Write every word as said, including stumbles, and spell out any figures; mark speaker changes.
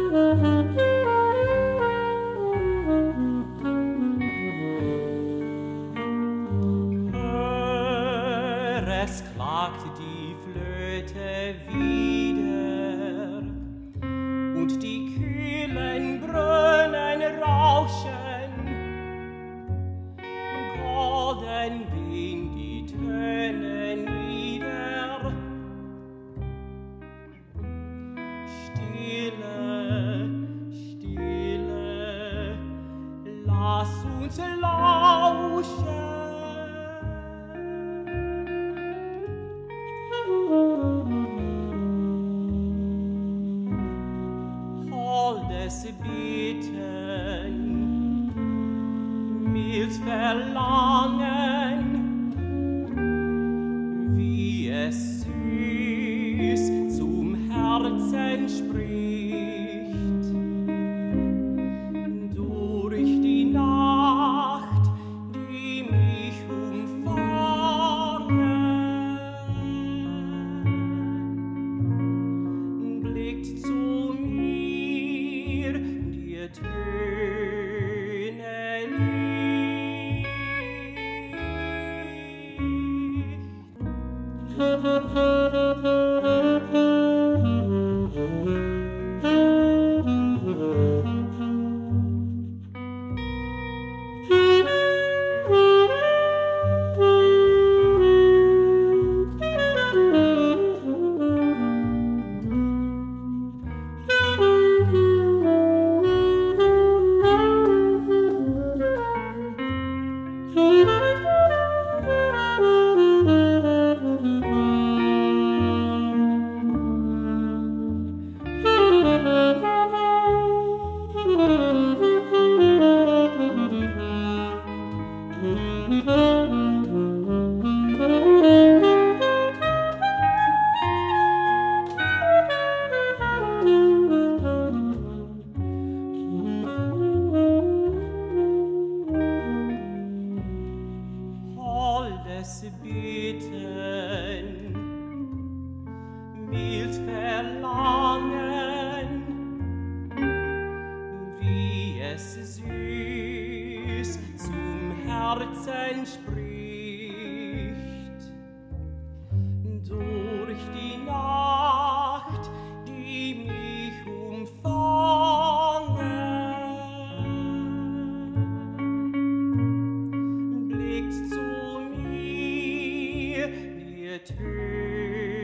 Speaker 1: Es klagt die Flöte wieder und die kühlen Brunnen rauschen. Golden wehen die Töne nieder. Stille, Stille, lass uns lauschen. Holdes Bitten, mild Verlangen, wie es süß zum Herzen spricht. Durch die Nacht, die mich umfangen, blickt zu mir die Töne Holdes Bitten, mild Verlangen, wie es süß zum Herzen spricht. Durch die Nacht, die mich umfangen, blickt zu mir die Töne